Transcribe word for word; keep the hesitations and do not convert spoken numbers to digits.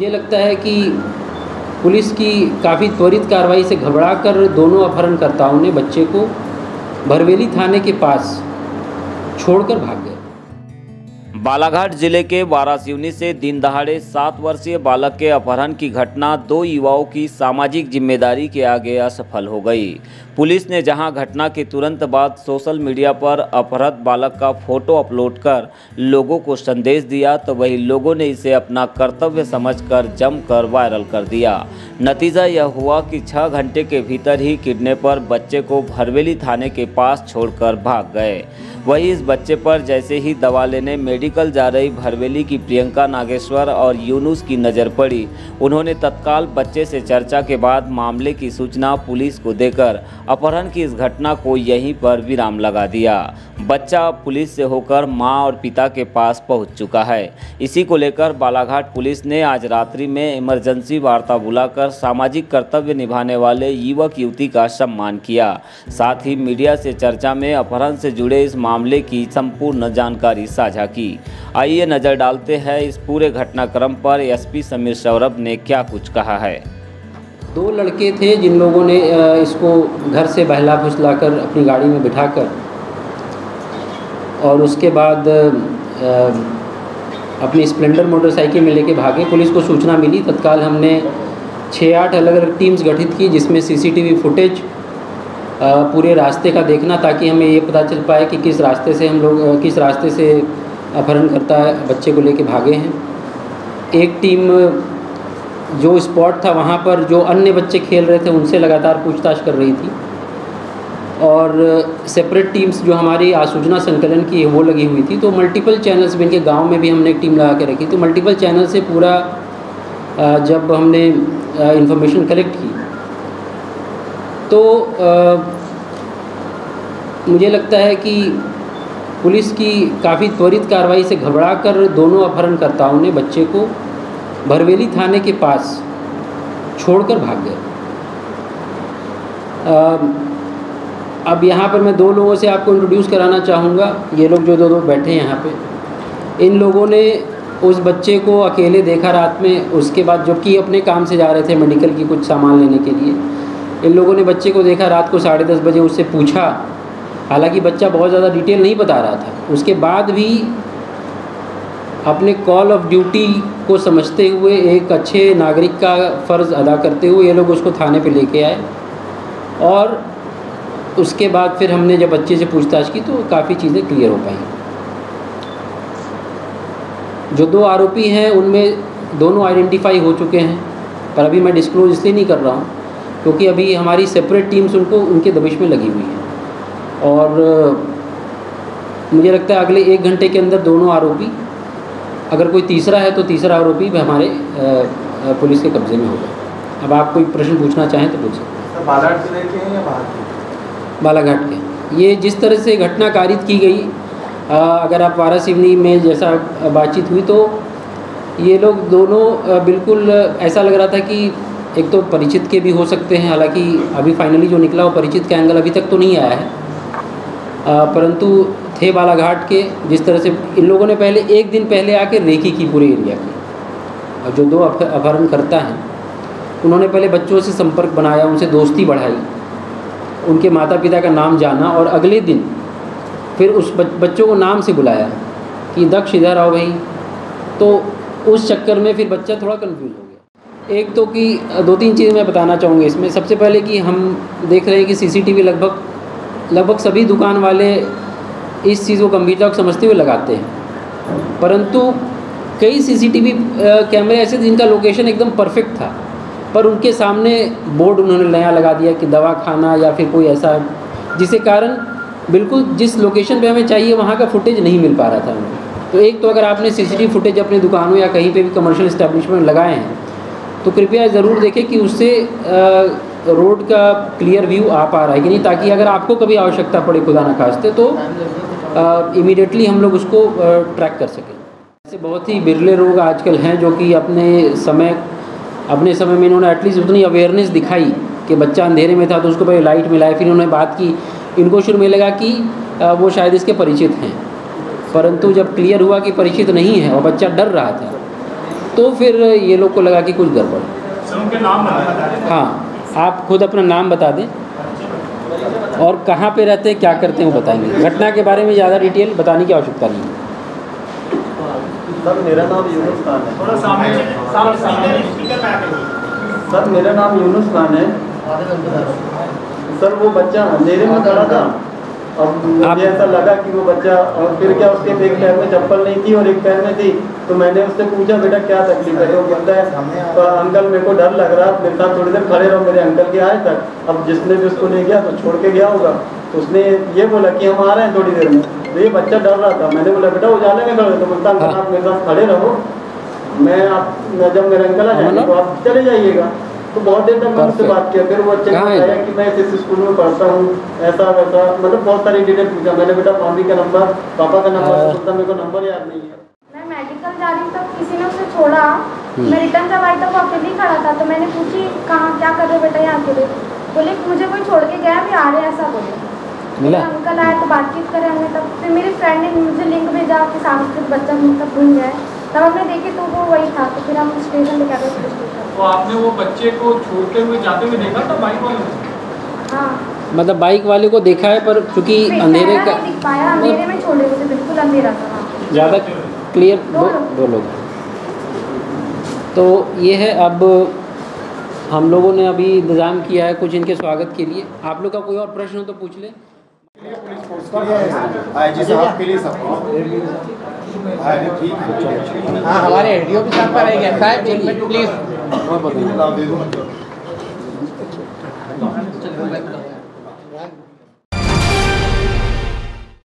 मुझे लगता है कि पुलिस की काफ़ी त्वरित कार्रवाई से घबराकर दोनों अपहरणकर्ताओं ने बच्चे को भरवेली थाने के पास छोड़कर भाग गए। बालाघाट जिले के वारासिवनी से दिन दहाड़े सात वर्षीय बालक के अपहरण की घटना दो युवाओं की सामाजिक जिम्मेदारी के आगे असफल हो गई। पुलिस ने जहां घटना के तुरंत बाद सोशल मीडिया पर अपहृत बालक का फोटो अपलोड कर लोगों को संदेश दिया, तो वही लोगों ने इसे अपना कर्तव्य समझकर जमकर वायरल कर दिया। नतीजा यह हुआ कि छह घंटे के भीतर ही किडनैपर बच्चे को भरवेली थाने के पास छोड़कर भाग गए। वही इस बच्चे पर जैसे ही दवा लेने मेडिकल जा रही भरवेली की प्रियंका नागेश्वर और यूनुस की नज़र पड़ी, उन्होंने तत्काल बच्चे से चर्चा के बाद मामले की सूचना पुलिस को देकर अपहरण की इस घटना को यहीं पर विराम लगा दिया। बच्चा पुलिस से होकर मां और पिता के पास पहुंच चुका है। इसी को लेकर बालाघाट पुलिस ने आज रात्रि में इमरजेंसी वार्ता बुलाकर सामाजिक कर्तव्य निभाने वाले युवक युवती का सम्मान किया। साथ ही मीडिया से चर्चा में अपहरण से जुड़े इस मामले की संपूर्ण जानकारी साझा की। आइए नज़र डालते हैं इस पूरे घटनाक्रम पर एसपी समीर सौरभ ने क्या कुछ कहा है। दो लड़के थे जिन लोगों ने इसको घर से बहला फुसला कर अपनी गाड़ी में बिठाकर और उसके बाद अपनी स्प्लेंडर मोटरसाइकिल में लेके भागे। पुलिस को सूचना मिली, तत्काल हमने छः आठ अलग अलग टीम्स गठित की, जिसमें सीसीटीवी फुटेज पूरे रास्ते का देखना, ताकि हमें ये पता चल पाए कि किस रास्ते से हम लोग किस रास्ते से अपहरणकर्ता बच्चे को लेके भागे हैं। एक टीम जो स्पॉट था वहाँ पर जो अन्य बच्चे खेल रहे थे उनसे लगातार पूछताछ कर रही थी, और सेपरेट टीम्स जो हमारी आसूचना संकलन की वो लगी हुई थी। तो मल्टीपल चैनल्स भी, इनके गांव में भी हमने एक टीम लगा के रखी, तो मल्टीपल चैनल से पूरा जब हमने इंफॉर्मेशन कलेक्ट की तो आ, मुझे लगता है कि पुलिस की काफ़ी त्वरित कार्रवाई से घबराकर दोनों अपहरणकर्ताओं ने बच्चे को भरवेली थाने के पास छोड़कर भाग गए। अब यहाँ पर मैं दो लोगों से आपको इंट्रोड्यूस कराना चाहूँगा। ये लोग जो दो दो बैठे हैं यहाँ पे, इन लोगों ने उस बच्चे को अकेले देखा रात में, उसके बाद जबकि अपने काम से जा रहे थे मेडिकल की कुछ सामान लेने के लिए। इन लोगों ने बच्चे को देखा रात को साढ़े दस बजे, उससे पूछा, हालांकि बच्चा बहुत ज़्यादा डिटेल नहीं बता रहा था। उसके बाद भी अपने कॉल ऑफ ड्यूटी को समझते हुए, एक अच्छे नागरिक का फ़र्ज़ अदा करते हुए ये लोग उसको थाने पे लेके आए, और उसके बाद फिर हमने जब बच्चे से पूछताछ की तो काफ़ी चीज़ें क्लियर हो पाई। जो दो आरोपी हैं उनमें दोनों आइडेंटिफाई हो चुके हैं, पर अभी मैं डिस्क्लोज इसलिए नहीं कर रहा हूँ क्योंकि अभी हमारी सेपरेट टीम्स उनको उनके दबिश में लगी हुई है, और मुझे लगता है अगले एक घंटे के अंदर दोनों आरोपी, अगर कोई तीसरा है तो तीसरा आरोपी भी हमारे आ, पुलिस के कब्ज़े में होगा। अब आप कोई प्रश्न पूछना चाहें तो पूछ सकते हैं। बालाघाट जिले के हैं या बाहर के? बालाघाट के। ये जिस तरह से घटना कारित की गई, आ, अगर आप वारासिवनी में जैसा बातचीत हुई तो ये लोग दोनों बिल्कुल ऐसा लग रहा था कि एक तो परिचित के भी हो सकते हैं, हालांकि अभी फाइनली जो निकला वो परिचित का एंगल अभी तक तो नहीं आया है, आ, परंतु थे बालाघाट के। जिस तरह से इन लोगों ने पहले एक दिन पहले आके रेकी की पूरे एरिया की, और जो दो अपहरणकर्ता हैं उन्होंने पहले बच्चों से संपर्क बनाया, उनसे दोस्ती बढ़ाई, उनके माता पिता का नाम जाना, और अगले दिन फिर उस बच्चों को नाम से बुलाया कि दक्ष इधर आओ भाई। तो उस चक्कर में फिर बच्चा थोड़ा कन्फ्यूज हो गया। एक तो कि दो तीन चीज़ें मैं बताना चाहूँगी इसमें। सबसे पहले कि हम देख रहे हैं कि सीसीटीवी लगभग लगभग सभी दुकान वाले इस चीज़ को गंभीरता को समझते हुए लगाते हैं, परंतु कई सीसीटीवी कैमरे ऐसे जिनका लोकेशन एकदम परफेक्ट था, पर उनके सामने बोर्ड उन्होंने नया लगा दिया कि दवा खाना या फिर कोई ऐसा, जिसके कारण बिल्कुल जिस लोकेशन पे हमें चाहिए वहाँ का फुटेज नहीं मिल पा रहा था हमें। तो एक तो अगर आपने सीसीटीवी फुटेज अपनी दुकानों या कहीं पे भी कमर्शियल इस्टेब्लिशमेंट लगाए हैं तो कृपया ज़रूर देखें कि उससे रोड का क्लियर व्यू आ पा रहा है कि नहीं, ताकि अगर आपको कभी आवश्यकता पड़े खुदा न खास्ते तो इमीडिएटली हम लोग उसको ट्रैक कर सकें। ऐसे बहुत ही बिरले लोग आजकल हैं जो कि अपने समय अपने समय में इन्होंने एटलीस्ट उतनी अवेयरनेस दिखाई कि बच्चा अंधेरे में था तो उसको पहले लाइट मिलाई, फिर इन्होंने बात की, इनको शुरू में लगा कि वो शायद इसके परिचित हैं, परंतु जब क्लियर हुआ कि परिचित नहीं है और बच्चा डर रहा था तो फिर ये लोग को लगा कि कुछ गड़बड़ है। सर उनके नाम बता दें। हाँ, आप खुद अपना नाम बता दें और कहाँ पे रहते हैं, क्या करते हैं वो बताएंगे। घटना के बारे में ज़्यादा डिटेल बताने की आवश्यकता नहीं है। सर मेरा नाम यूनुस खान है। थोड़ा सामने सामने सामने स्पीकर पे आके सर मेरा नाम यूनुस खान है। सर वो बच्चा अंधेरे में खड़ा था, अब मुझे ऐसा लगा कि वो बच्चा, और फिर क्या उसके एक पैर में चप्पल नहीं थी और एक पैर में थी, तो मैंने उससे पूछा बेटा क्या तकलीफ है, वो कहता है तो अंकल मेरे को डर लग रहा, मेरे साथ थोड़ी देर खड़े रहो मेरे अंकल के आए तक। अब जिसने भी उसको ले गया तो छोड़ के गया होगा, तो उसने ये बोला कि हम आ रहे हैं थोड़ी देर में, तो ये बच्चा डर रहा था। मैंने बोला बेटा उजाले में खड़े, तो बोलता अंकल आप मेरे साथ खड़े रहो, मैं आप जब मेरे अंकल आ जाएंगे तो आप चले जाइएगा। तो बहुत देर तक मैंने उससे बात किया, फिर वो बच्चे ने बताया कि मैं इस स्कूल में पढ़ता हूँ, ऐसा वैसा, मतलब बहुत सारी डिटेल पूछा। मैंने बेटा मम्मी का नंबर, पापा का नंबर, बोलता मेरे को नंबर याद नहीं है। मैं मेडिकल जा रही हूँ तब किसी ने उसे छोड़ा, मैं रिटर्न जब आई तब वो अकेले ही खड़ा था, तो मैंने पूछी कहाँ क्या कर रहे हो बेटा यहाँ अकेले, बोले मुझे कोई छोड़ के गया, अभी आ रहे हैं, ऐसा बोले। मिला अंकल आए तो बातचीत करें हमने, तब फिर मेरी फ्रेंड ने मुझे लिंक भेजा कि सांस्कृतिक बच्चा मतलब घूम गया है, तब हमने देखे तो वो वही था, तो फिर हम स्टेशन लेकर गए पुलिस स्टेशन। तो आपने वो बच्चे को छोड़ते हुए जाते हुए देखा था बाइक वाले ने? हाँ, मतलब बाइक वाले को देखा है, पर चूंकि अंधेरे का नहीं दिख पाया, अंधेरे में छोड़े मुझे, बिल्कुल अंधेरा था वहाँ पे। ज़्यादा क्लियर दो दो लोग। तो ये है, अब हम लोगों ने अभी इंतज़ाम किया है कुछ इनके स्वागत के लिए। आप लोग का कोई और प्रश्न हो तो पूछ ले। आईजी साहब के लिए सब ठीक है। हाँ, हमारे एडीओ भी साहब पर रहेंगे साहब, एक मिनट प्लीज। दे दूँ